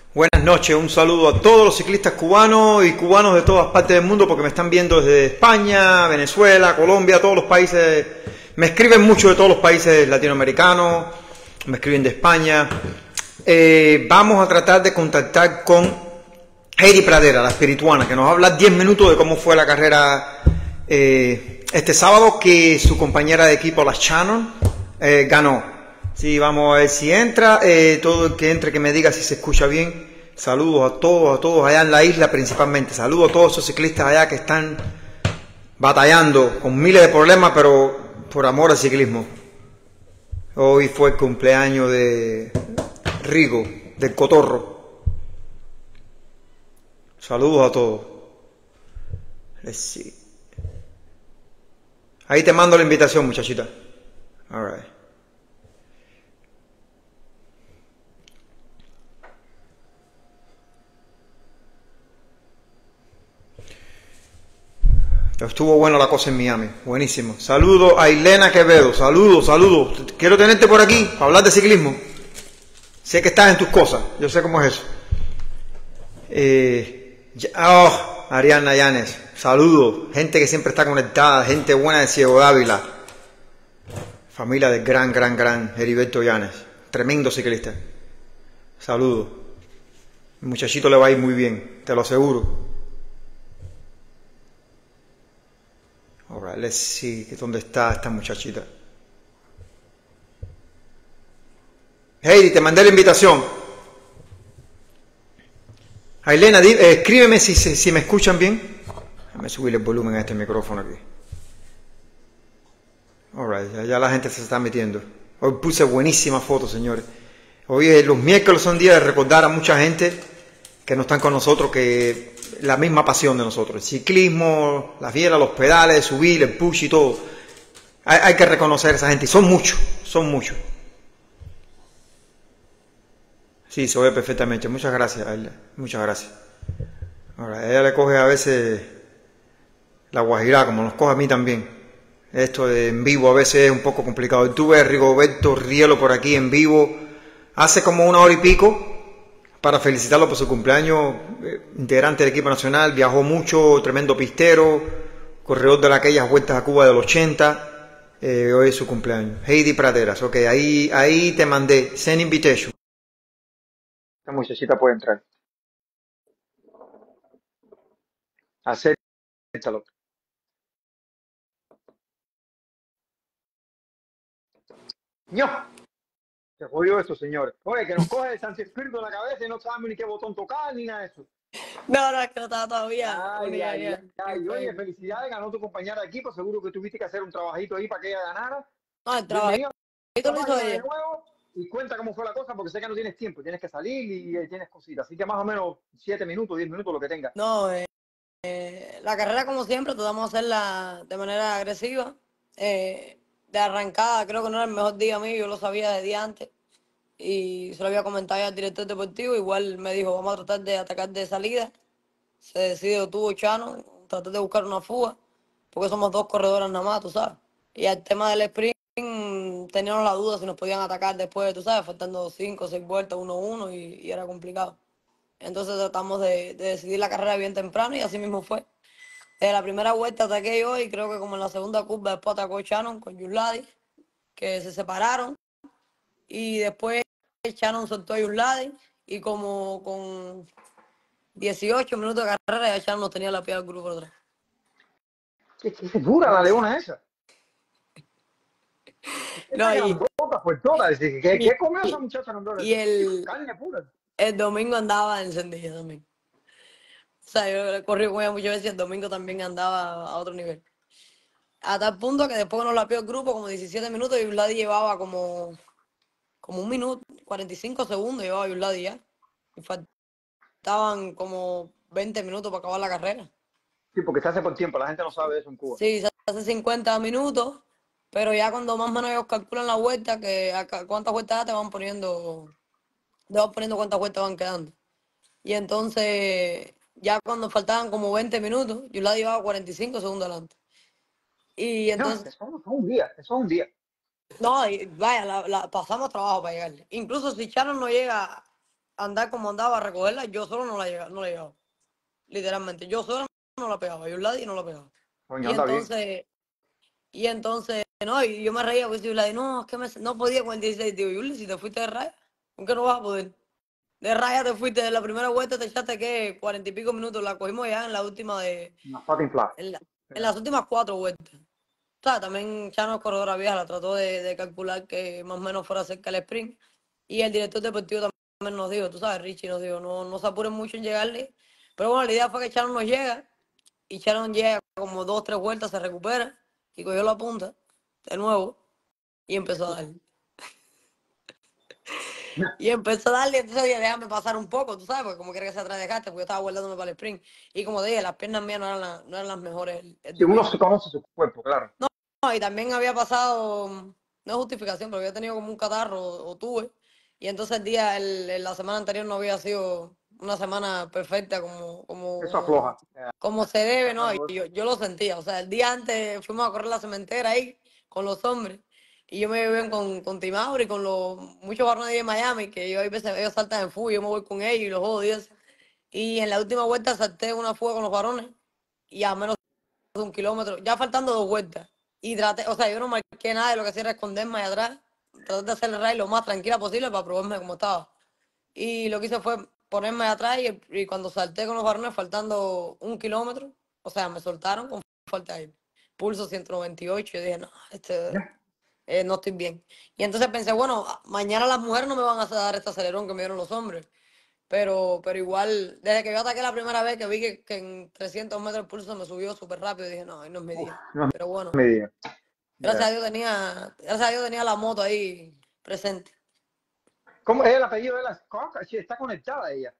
Buenas noches, un saludo a todos los ciclistas cubanos y cubanos de todas partes del mundo porque me están viendo desde España, Venezuela, Colombia, todos los países. Me escriben mucho de todos los países latinoamericanos, me escriben de España. Vamos a tratar de contactar con Heidi Pradera, la espirituana, que nos va a hablar 10 minutos de cómo fue la carrera este sábado, que su compañera de equipo, la Shannon, ganó. Sí, vamos a ver si entra, todo el que entre que me diga si se escucha bien. Saludos a todos allá en la isla principalmente. Saludos a todos esos ciclistas allá que están batallando con miles de problemas, pero por amor al ciclismo. Hoy fue el cumpleaños de Rigo, del Cotorro. Saludos a todos. Let's see. Ahí te mando la invitación, muchachita. All right. Estuvo buena la cosa en Miami, buenísimo. Saludos a Ilena Quevedo, saludos. Quiero tenerte por aquí para hablar de ciclismo. Sé que estás en tus cosas, yo sé cómo es eso. Ariana Llanes, saludos. Gente que siempre está conectada, gente buena de Ciego Dávila. Familia del gran Heriberto Llanes, tremendo ciclista. Saludos. El muchachito le va a ir muy bien, te lo aseguro. Ahora, let's see, ¿dónde está esta muchachita? Heidi, te mandé la invitación. Ailena, escríbeme si me escuchan bien. Déjame subir el volumen a este micrófono aquí. Alright, ya la gente se está metiendo. Hoy puse buenísimas fotos, señores. Hoy los miércoles son días de recordar a mucha gente que no están con nosotros, que la misma pasión de nosotros, el ciclismo, las bielas, los pedales, subir, el push y todo. Hay que reconocer a esa gente, y son muchos. Sí, se ve perfectamente, muchas gracias, muchas gracias. Ahora, ella le coge a veces la guajirá, como nos coge a mí también. Esto de en vivo a veces es un poco complicado. Tuve a Rigoberto Rielo por aquí en vivo hace como 1 hora y pico, para felicitarlo por su cumpleaños, integrante del equipo nacional, viajó mucho, tremendo pistero, corredor de aquellas vueltas a Cuba del 80, hoy es su cumpleaños. Heidi Praderas, ok, ahí te mandé, send invitation. Esta muchachita puede entrar. Acéptalo. ¡No! Se jodió eso, señores. Oye, que nos coge el Santi Espíritu en la cabeza y no sabemos ni qué botón tocar ni nada de eso. No, es que no estaba todavía. Oye, felicidades, ganó tu compañera de equipo. Seguro que tuviste que hacer un trabajito ahí para que ella ganara. No, el trabajito lo hizo De ella. nuevo y cuenta cómo fue la cosa, porque sé que no tienes tiempo, tienes que salir y tienes cositas. Así que más o menos 7 minutos, 10 minutos, lo que tengas. No, la carrera, como siempre, tratamos de hacerla de manera agresiva. De arrancada, creo que no era el mejor día mío, yo lo sabía de día antes. Y se lo había comentado ya al director deportivo. Igual me dijo, vamos a tratar de atacar de salida. Se decidió tú, Chano, tratar de buscar una fuga, porque somos 2 corredoras nada más, tú sabes. Y al tema del sprint, teníamos la duda si nos podían atacar después, tú sabes, faltando 5 o 6 vueltas, 1-1, y era complicado. Entonces tratamos de decidir la carrera bien temprano y así mismo fue. En la primera vuelta ataqué yo y creo que como en la segunda curva después atacó Shannon con Yusladi, que se separaron. Y después Shannon soltó a Yusladi y como con 18 minutos de carrera ya Shannon nos tenía la piedra del grupo atrás. ¿Qué dura la leona esa? No, ¿Qué comió esa muchacha? Y carne pura. El domingo andaba encendida también. O sea, yo corrí con ella muchas veces y el domingo también andaba a otro nivel. A tal punto que después que nos la pidió el grupo, como 17 minutos, y Vladi llevaba como 1 minuto, 45 segundos llevaba Vladi ya. Y faltaban como 20 minutos para acabar la carrera. Sí, porque se hace por tiempo, la gente no sabe eso en Cuba. Sí, se hace 50 minutos, pero ya cuando más o menos ellos calculan la vuelta, que cuántas vueltas te van poniendo cuántas vueltas van quedando. Y entonces, ya cuando faltaban como 20 minutos, yo la llevaba 45 segundos adelante. Y entonces... No, eso es un día. No, y vaya, pasamos trabajo para llegarle. Incluso si Sharon no llega andar como andaba a recogerla, yo solo no la llegaba. Literalmente, yo solo no la pegaba, yo y no la pegaba. Coño, Y anda bien. entonces, no, y yo me reía porque yo le no, es que no podía con el 16. Digo, Yuli, si te fuiste de raya, ¿por qué no vas a poder? De raya te fuiste, de la primera vuelta te echaste, ¿qué? 40 y pico minutos, la cogimos ya en la última Una pata inflada. en las últimas 4 vueltas. O sea, también Chano es corredora vieja, la trató de calcular que más o menos fuera cerca el sprint. Y el director deportivo también nos dijo, tú sabes, Richie nos dijo, no se apuren mucho en llegarle. Pero bueno, la idea fue que Chano nos llega, y Chano llega como 2, 3 vueltas, se recupera, y cogió la punta de nuevo, y empezó a darle. Y empezó a darle, entonces dije, déjame pasar un poco, tú sabes, porque como quiera que se atrás dejaste, porque yo estaba guardándome para el sprint. Y como dije, las piernas mías no eran las mejores el Si uno domingo. se conoce su cuerpo, claro. No, y también había pasado, no es justificación, pero había tenido como un catarro o tuve. Y entonces la semana anterior no había sido una semana perfecta Eso afloja. como se debe, ¿no? Y Claro, yo lo sentía. O sea, el día antes fuimos a correr la cementera ahí con los hombres. Y yo me iba bien con Timauri, con los muchos varones de Miami, que yo a veces ellos saltan en fuga, yo me voy con ellos y los odio. Y en la última vuelta salté una fuga con los varones y a menos de 1 kilómetro, ya faltando 2 vueltas. Y traté, o sea, yo no marqué nada de lo que hacía era esconderme ahí atrás. Traté de hacer el ride lo más tranquila posible para probarme cómo estaba. Y lo que hice fue ponerme atrás y cuando salté con los varones faltando 1 kilómetro, o sea, me soltaron con falta de aire. Pulso 198, yo dije, no, no estoy bien. Y entonces pensé, bueno, mañana las mujeres no me van a dar este acelerón que me dieron los hombres. Pero igual, desde que yo ataqué la primera vez que vi que en 300 metros el pulso me subió súper rápido, dije, no, ahí no es mi uf, día. no es Pero bueno, mi día. gracias a Ya. Dios tenía la moto ahí presente. ¿Cómo es el apellido de la Coca? Sí, está conectada ella.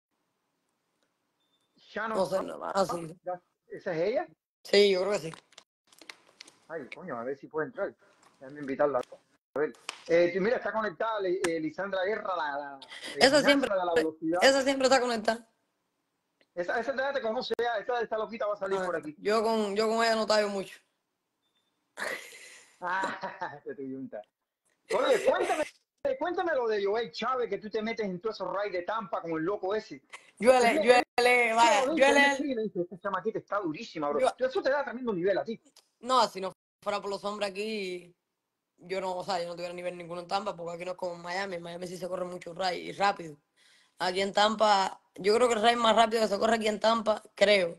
No Shannon sé, no, así. Cox, ¿esa es ella? Sí, yo creo que sí. Ay, coño, a ver si puede entrar. Déjame invitarla. A ver. Mira, está conectada Lisandra Guerra, la Esa siempre, gimnasta de la velocidad. esa siempre está conectada. Esa ya te conoce ya, esta loquita va a salir Ah, por aquí. yo con ella no tallo mucho. Ah, se te yunta. Oye, cuéntame lo de Joel Chávez, que tú te metes en todos esos raids de Tampa con el loco ese. Él me Lluele, escribe, me dice, esta chamaquita está durísima, bro. yo, Eso te da tremendo nivel a ti. no, si no fuera por los hombres aquí, yo no, o sea, yo no tuviera nivel ninguno en Tampa, porque aquí no es como en Miami. En Miami sí se corre mucho ride y rápido. Aquí en Tampa, yo creo que el ride más rápido que se corre aquí en Tampa, creo.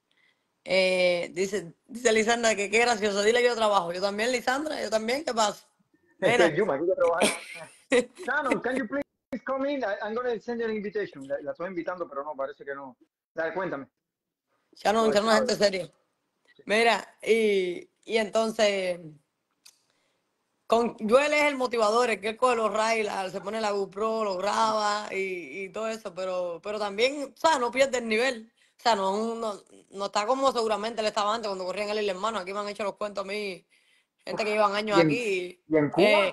Dice Lisandra que qué gracioso, dile que yo trabajo. Yo también, Lisandra, yo también, ¿qué pasa? Estoy Nena, en Yuma, aquí que trabajar. Shannon, can you please come in? I'm going to send you an invitation. La estoy invitando, pero no, parece que no. Dale, cuéntame. Lo de ya no es Chávez. gente seria. Mira, y entonces, con Joel es el motivador, el que él coge los rides, se pone la GoPro, lo graba y todo eso, pero también, o sea, no pierde el nivel. O sea, no está como seguramente él estaba antes cuando corrían él y el hermano. Aquí me han hecho los cuentos a mí, gente que llevan años ¿Y en, aquí. y en Eh, Cuba?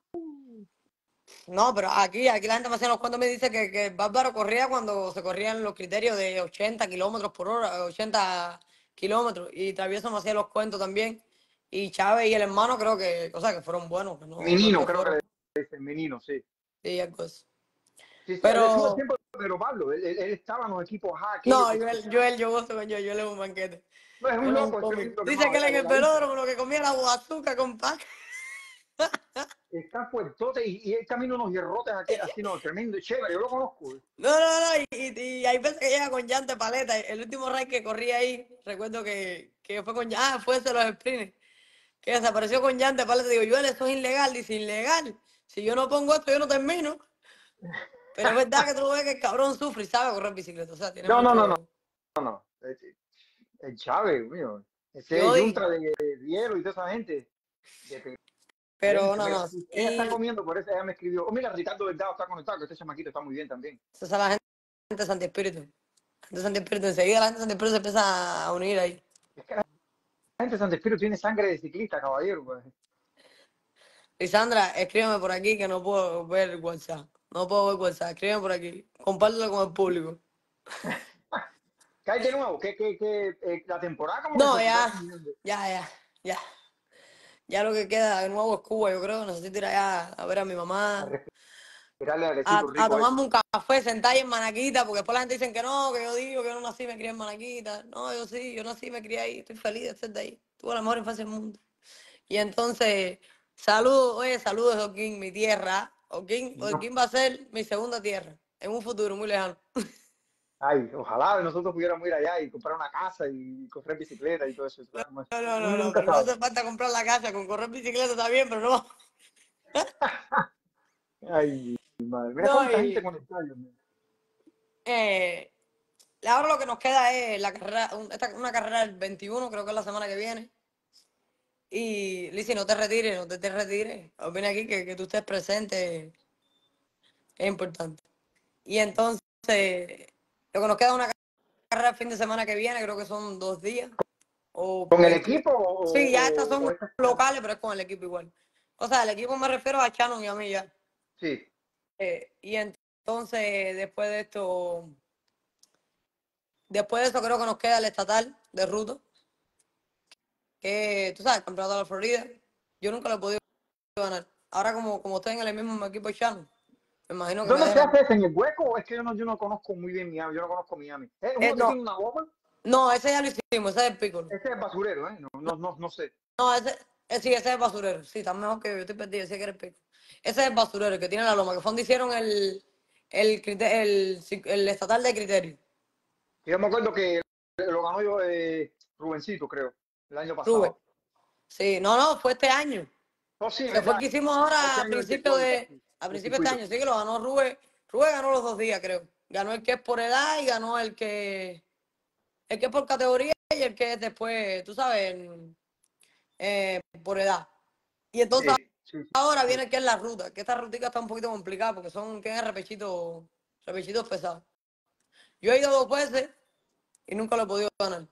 no, pero aquí la gente me hace los cuentos, me dice que Bárbaro corría cuando se corrían los criterios de 80 kilómetros por hora, 80 kilómetros, y Travieso me hacía los cuentos también. Y Chávez y el hermano creo que, o sea, que fueron buenos, que no es Menino, que creo que fueron. le dicen menino, sí. Sí, algo así. Sí, sí, le sube Pero, siempre, pero Pablo, él estaba en los equipos A no, aquellos que Yo gozo con Joel es un banquete. no, es un Joel es un loco, es cómico. tremendo, Dice quemado, que él en el la viste. velódromo lo que comía era azúcar con pan. Está fuertote y él camina unos hierrotes aquí, así, no, tremendo, chévere, yo lo conozco. No, y hay veces que llega con llanta paleta. El último ride que corrí ahí, recuerdo que fue fue ese los sprints, que desapareció con llanta paleta. Digo, Joel, eso es ilegal. Dice, ilegal. Si yo no pongo esto, yo no termino. Pero es verdad que tú ves que el cabrón sufre y sabe correr bicicleta. O sea, tiene No, mucho. no. El Chávez, mío. Ese Yo es di, Junta de Hielo y toda esa gente. De pero excelente. no, Mira, no. ella está Y comiendo, por eso ella me escribió. Oh, mira, Ricardo Delgado está conectado, que este chamaquito está muy bien también. esa es la gente de Santi Espíritu. Gente de Santi Espíritu. Enseguida la gente de Santi Espíritu se empieza a unir ahí. Es que la gente de San Espíritu tiene sangre de ciclista, caballero. Pues. Lisandra, escríbeme por aquí que no puedo ver WhatsApp. No puedo ver WhatsApp. Escríbeme por aquí. Compártelo con el público. ¿Qué hay de nuevo? La temporada como que No, se está terminando. ya. Ya lo que queda de nuevo es Cuba, yo creo. Necesito ir allá a ver a mi A mamá. tirarle airecito a rico eso. tomarme un café, sentar ahí en Manaquita, porque después la gente dice que no, que yo digo que yo no nací, me crié en Manaquita. No, yo sí, yo nací, me crié ahí, estoy feliz de ser de ahí. Tuve la mejor infancia del mundo. Y entonces, saludos, oye, saludos de Holguín, mi tierra. No. Holguín va a ser mi segunda tierra, en un futuro muy lejano. Ay, ojalá nosotros pudiéramos ir allá y comprar una casa y correr bicicleta y todo eso. Uno No, nunca pero no sabe. hace falta comprar la casa, con correr bicicleta está bien, pero no. Ay, madre. Mira No, cuánta gente conectada, Dios mío. eh, ahora lo que nos queda es la carrera, una carrera del 21, creo que es la semana que viene. Y Lizzy, no te retires, no te retires. Viene aquí que tú estés presente, es importante. Y entonces, lo que nos queda es una carrera el fin de semana que viene, creo que son 2 días. O ¿Con el porque equipo sí, ya estas o son estas? locales, pero es con el equipo igual. O sea, el equipo me refiero a Shannon y a mí ya. Sí. Y entonces, después de eso creo que nos queda el estatal de ruta, que tú sabes, el campeonato de la Florida. Yo nunca lo he podido ganar. Ahora como estoy en el mismo equipo de Shannon, me imagino que me ¿Dónde se dejan. hace ese? ¿En el hueco? O es que yo no conozco muy bien Miami. Yo no conozco Miami. ¿Es uno que No, tiene una goma? no, ese ya lo hicimos, ese es el Piccolo. Ese es basurero, ¿eh? No sé. No, sí, ese es el basurero. Sí, está mejor que yo, estoy perdido, ese que era el Piccolo. Ese es el basurero, el que tiene la loma, que fue donde hicieron el estatal de criterio. Yo me acuerdo que lo ganó yo, Rubencito, creo, el año Rubén. pasado. Sí, no, fue este año. Oh, sí, Que fue el verdad. que hicimos Este ahora año el circuito, a el principio de este circuito. año, sí que lo ganó Rubén. Rubén ganó los 2 días, creo. Ganó el que es por edad y ganó el que es por categoría y el que es después, tú sabes, por edad. Y entonces Sí, sí, ahora sí. viene el que es la ruta, que esta rutica está un poquito complicada porque tienen repechitos pesados. Yo he ido 2 veces y nunca lo he podido ganar.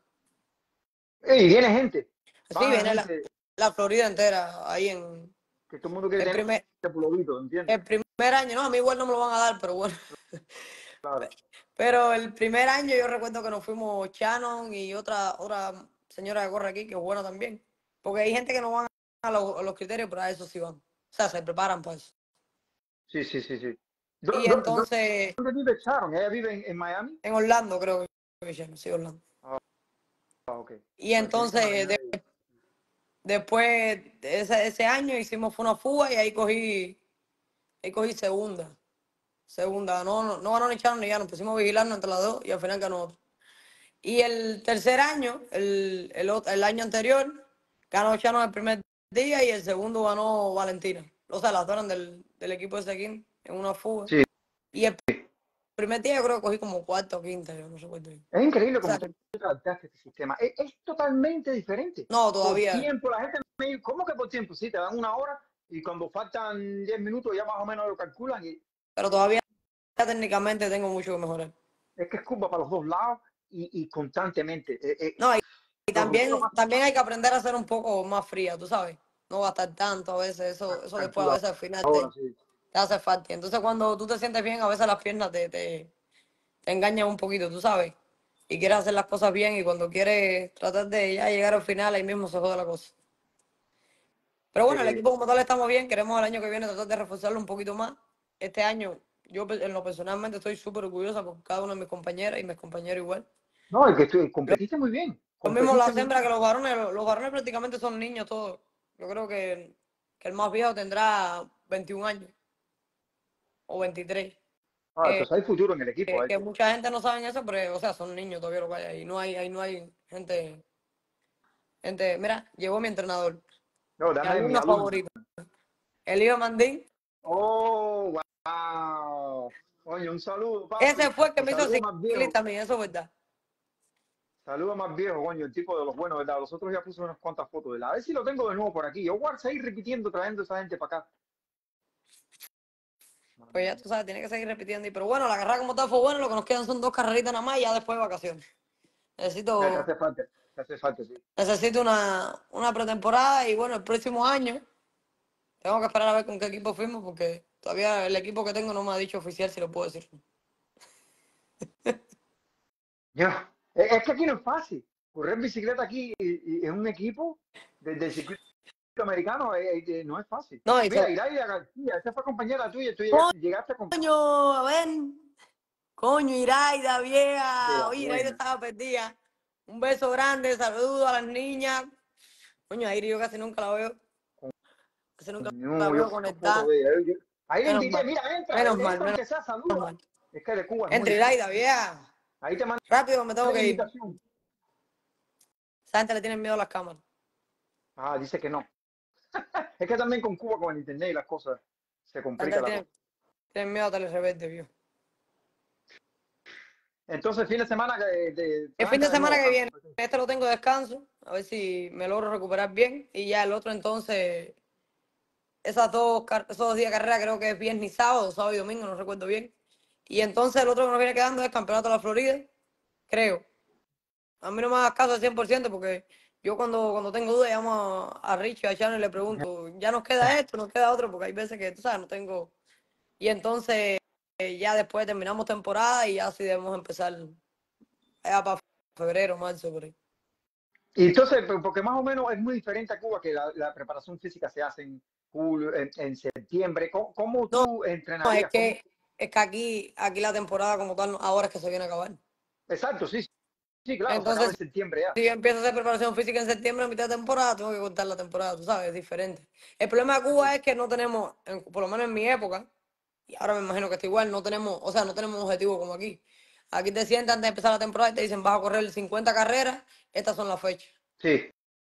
Y viene gente. Sí, Van viene gente la Florida entera ahí en que todo el mundo quiere el tener primer, este pulovito, ¿entiendes? el primer año. No, a mí igual no me lo van a dar, pero bueno. Claro. Pero el primer año yo recuerdo que nos fuimos Shannon y otra señora que corre aquí, que es buena también. Porque hay gente que no van a los criterios, pero a eso sí van. O sea, se preparan para eso. Sí. Y entonces, ¿Dónde vive Sharon? ¿Ella vive en Miami? en Orlando creo que sí, Orlando. Ah, ok. Y Bueno, tiene que entonces, manejar ahí. después de ese año hicimos fue una fuga y ahí cogí segunda. Segunda, no ganó ni Shannon ni ya, nos pusimos a vigilarnos entre las dos y al final ganó otro. Y el tercer año, el año anterior, ganó Chano el primer día y el segundo ganó Valentina. O sea, las dos eran del equipo de Sequín en una fuga. Sí. Y el primer día yo creo que cogí como cuarto o quinta, yo no sé cuánto. O Es increíble cómo sea, tú adaptaste este sistema. Es totalmente diferente. no, Por todavía. tiempo, la gente me dice, ¿cómo que por tiempo? Sí, te dan una hora y cuando faltan 10 minutos ya más o menos lo calculan y Pero todavía técnicamente tengo mucho que mejorar. es que es curva para los dos lados y constantemente. No, y Los ruteros también hay que aprender a ser un poco más fría, tú sabes. No gastar tanto a veces, eso después a calculadora, veces al final te, sí. te hace falta. Entonces cuando tú te sientes bien, a veces las piernas te engañan un poquito, tú sabes. Y quieres hacer las cosas bien y cuando quieres tratar de ya llegar al final, ahí mismo se jode la cosa. Pero bueno, el Sí. equipo como tal estamos bien, queremos el año que viene tratar de reforzarlo un poquito más. Este año, yo en lo personalmente estoy súper orgullosa por cada una de mis compañeras y mis compañeros igual. No, es que competiste muy bien. Lo mismo Competiste las muy hembras que bien. los varones prácticamente son niños todos. Yo creo que el más viejo tendrá 21 años o 23. Ah, entonces hay futuro en el equipo. Que mucha gente no sabe eso, pero, o sea, son niños todavía lo que hay ahí. No hay gente, mira, llegó mi entrenador, No, mi dame mi alumno alumno. favorito, Elío Mandín. Oh, wow. Oye, un saludo, Ese papi. fue el que Y me hizo saludo más viejo. ciclista a mí, eso es verdad. Saludo más viejo, coño, el tipo de los buenos, ¿verdad? Los otros ya puse unas cuantas fotos de él. A ver si lo tengo de nuevo por aquí. Yo voy a seguir repitiendo, trayendo a esa gente para acá. Pues ya tú sabes, tiene que seguir repitiendo. Pero bueno, la carrera como tal fue buena, lo que nos quedan son 2 carreritas nada más y ya después de vacaciones. Ya te Necesito, hace falta. Te hace falta, sí. necesito una pretemporada y bueno, el próximo año tengo que esperar a ver con qué equipo firmo porque todavía el equipo que tengo no me ha dicho oficial si lo puedo decir. Ya. Es que aquí no es fácil. Correr bicicleta aquí en un equipo desde el circuito americano no es fácil. No, Mira, Iraida García, esa fue compañera tuya, tú llegaste con... coño, a ver, coño, Iraida, De vieja, la oye, Iraida buena. estaba perdida. Un beso grande, saludos a las niñas. Coño, Aire yo casi nunca la veo, casi nunca la No, yo veo vi una foto conectada. de ella. Ahí le Menos invité, mal, mira, entra, menos mal, entra menos aunque sea saluda. mal. Es que de Cuba es muy Entre difícil. Iraida, vieja. Ahí te mando Rápido, me tengo la que ir. invitación. Esa gente le tiene miedo a las cámaras. Ah, dice que no. Es que también con Cuba, con el internet y las cosas, se Esa gente complica le la cosa. tiene miedo a Tele Rebelde, viejo. Entonces, fin de semana que El fin de arranca de semana nuevo, que Carlos. viene, este lo tengo de descanso, a ver si me logro recuperar bien. Y ya el otro entonces, esos 2 días de carrera creo que es viernes y sábado, sábado y domingo, no recuerdo bien. Y entonces el otro que nos viene quedando es Campeonato de la Florida, creo. A mí no me hagas caso al 100% porque yo cuando tengo dudas llamo a Rich, a Chano y le pregunto, ya nos queda esto, nos queda otro, porque hay veces que, tú sabes, no tengo... Y entonces ya después terminamos temporada y ya sí debemos empezar ya para febrero, marzo, por ahí. Y entonces, porque más o menos es muy diferente a Cuba, que la preparación física se hace en julio, en septiembre. ¿Cómo No, tú no, entrenarías? ¿Cómo? es que aquí la temporada como tal, ahora es que se viene a acabar. Exacto, sí, sí, claro, se acaba en Entonces, septiembre ya. si yo empiezo a hacer preparación física en septiembre, a mitad de temporada, tengo que cortar la temporada, tú sabes, es diferente. El problema de Cuba es que no tenemos, por lo menos en mi época, y ahora me imagino que está igual, no tenemos, o sea, no tenemos un objetivo como aquí. Aquí te sientan antes de empezar la temporada y te dicen, vas a correr 50 carreras, estas son las fechas. Sí,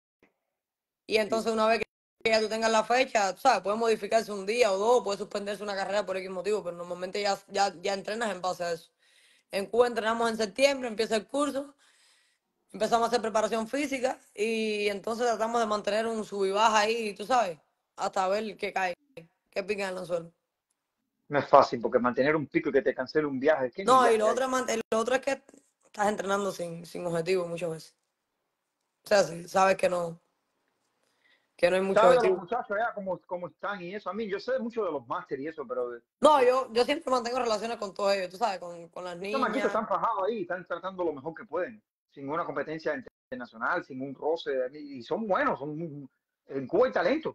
Y sí. entonces una vez que ya tú tengas la fecha, tú sabes, puede modificarse un día o dos, puede suspenderse una carrera por X motivo, pero normalmente ya entrenas en base a eso. En Cuba entrenamos en septiembre, empieza el curso, empezamos a hacer preparación física y entonces tratamos de mantener un sub y baja ahí, tú sabes, hasta ver qué cae, qué pica en el suelo. No es fácil, porque mantener un pico y que te cancele un viaje, ¿qué ni No, y lo viaje hay? otro, lo otro es que estás entrenando sin objetivo muchas veces. O sea, si sabes que no hay mucho ¿Sabes de los objetivo. muchachos allá cómo están y eso? A mí, yo sé mucho de los máster y eso, pero No, yo siempre mantengo relaciones con todos ellos, tú sabes, con las estos maquitos niñas. están fajados ahí, están tratando lo mejor que pueden, sin una competencia internacional, sin un roce, y son buenos, en Cuba hay talento.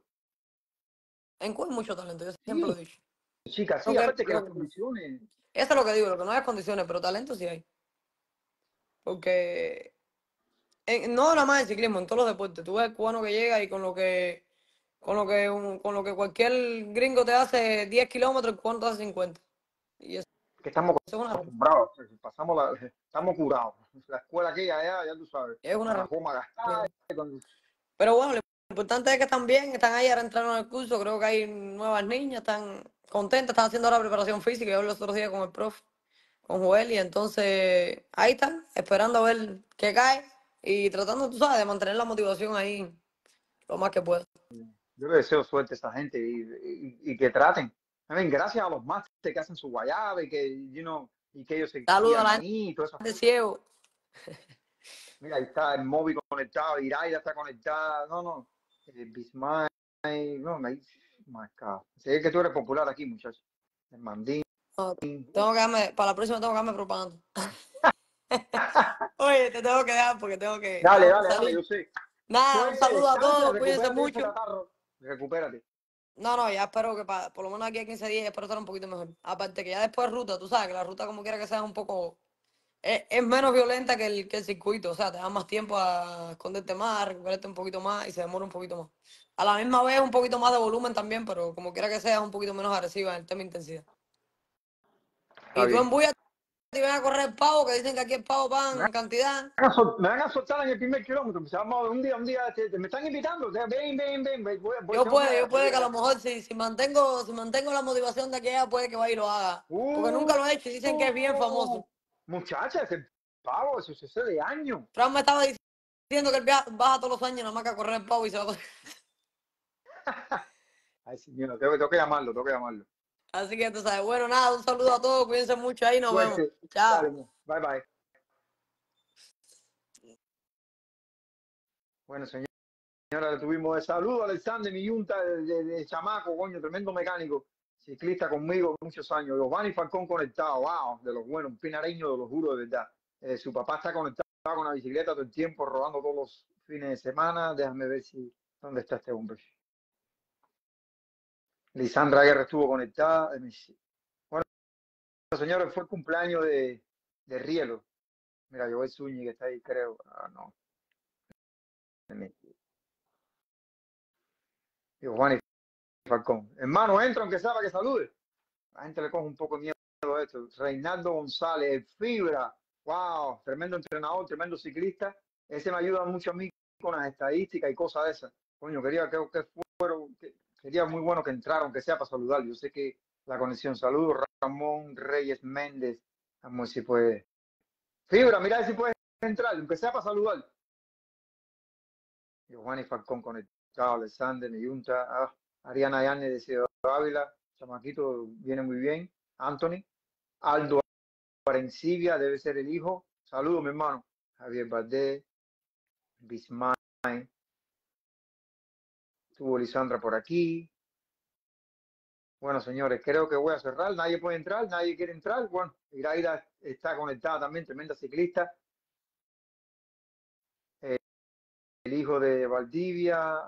En Cuba hay mucho talento, yo siempre lo Sí, he dicho. chicas, Lo sí, que, aparte que las lo- condiciones, Eso es lo que digo, lo que no hay es condiciones, pero talento sí hay. Porque no nada más en ciclismo, en todos los deportes. Tú ves el cubano que llega y con lo que cualquier gringo te hace 10 kilómetros, el cubano te hace 50. Y eso que estamos es una, acostumbrados, estamos curados. La escuela aquí allá, ya tú sabes, es con una la goma gastada, realidad. Pero bueno, lo importante es que están bien, están ahí, ahora entraron al curso, creo que hay nuevas niñas, están contentas, están haciendo ahora preparación física, yo hablé los otros días con el profe, con Joel, y entonces ahí están, esperando a ver qué cae y tratando, tú sabes, de mantener la motivación ahí lo más que pueda. yo le deseo suerte a esa gente y que traten. I mean, gracias a los másteres que hacen su guayaba y que, y que ellos se Saludos a guían la ahí y todo eso. gente de ciego. Mira, ahí está el móvil conectado, Iraida está conectada, no, no, Bismay, no, my God. Sé que tú eres popular aquí, muchacho. El mandín. No, para la próxima tengo que darme propaganda. Oye, te tengo que dejar porque Dale, tengo que dale, dale, salir. yo sé. Nada, un Suerte, saludo a descansa, todos, cuídense recupérate de ese mucho. catarro. Recupérate. No, no, ya espero que por lo menos aquí a 15 días espero estar un poquito mejor. Aparte que ya después ruta, tú sabes que la ruta como quiera que sea un poco... Es menos violenta que el circuito, o sea, te da más tiempo a esconderte más, a recuperarte un poquito más y se demora un poquito más. A la misma vez un poquito más de volumen también, pero como quiera que sea es un poquito menos agresiva en el tema de intensidad. Está Y tú bien. en Buya te ven a correr pavo, que dicen que aquí el pavo Me pagan cantidad. me van a soltar en el primer kilómetro. Un día, me están invitando. Ven, tengo que Yo puede salir que a allá. lo mejor si mantengo la motivación de aquella, puede que vaya y lo haga. Porque Uh, nunca lo he hecho y dicen que es bien famoso. muchacha, ese pavo, eso se hace de años. Fran me estaba diciendo que él baja todos los años nada más que a correr el pavo y se va a... Ay, señor, tengo que llamarlo, tengo que llamarlo. Así que tú sabes, bueno, nada, un saludo a todos, cuídense mucho ahí, nos vemos. Suerte. Chao. Dale, bye bye. Bueno, señora, le tuvimos de saludo a Alexander, mi yunta de chamaco, coño, tremendo mecánico, ciclista conmigo muchos años. Giovanni Falcón conectado, wow, de los buenos, un pinareño de los juros, de verdad. Su papá está conectado con la bicicleta todo el tiempo, rodando todos los fines de semana. Déjame ver si ¿Dónde está este hombre? Lisandra Guerra estuvo conectada. Bueno, señores, fue el cumpleaños de Rielo. Mira, Joel Zúñiga que está ahí, creo. Ah, no. Giovanni Falcón. Hermano, entra aunque sea para que salude. La gente le coge un poco de miedo a esto. Reinaldo González, el Fibra. Wow, tremendo entrenador, tremendo ciclista. Ese me ayuda mucho a mí con las estadísticas y cosas de esas. Coño, sería muy bueno que entrara, aunque sea para saludar. Yo sé que la conexión. Saludos, Ramón Reyes Méndez. Vamos a ver si puede. Fibra, mira si puedes entrar, aunque sea para saludar. Giovanni Falcón conectado, Alexander Neyunta, Ariana Yane de Ciudad Ávila, chamaquito viene muy bien. Anthony, Aldo Arencibia, debe ser el hijo. Saludos, mi hermano. Javier Valdés, Bismay, estuvo Lisandra por aquí. Bueno, señores, creo que voy a cerrar. Nadie puede entrar, nadie quiere entrar. Bueno, Iraida está conectada también, tremenda ciclista. El hijo de Valdivia.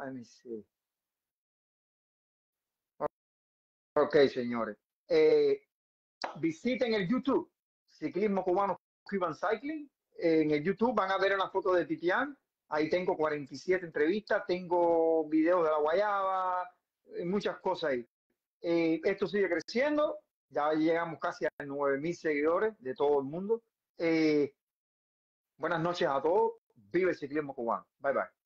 Ok, señores. Visiten el YouTube, Ciclismo Cubano Cuban Cycling. En el YouTube van a ver una foto de Titián. Ahí tengo 47 entrevistas, tengo videos de la Guayaba, muchas cosas ahí. Esto sigue creciendo, ya llegamos casi a 9.000 seguidores de todo el mundo. Buenas noches a todos, vive el ciclismo cubano. Bye bye.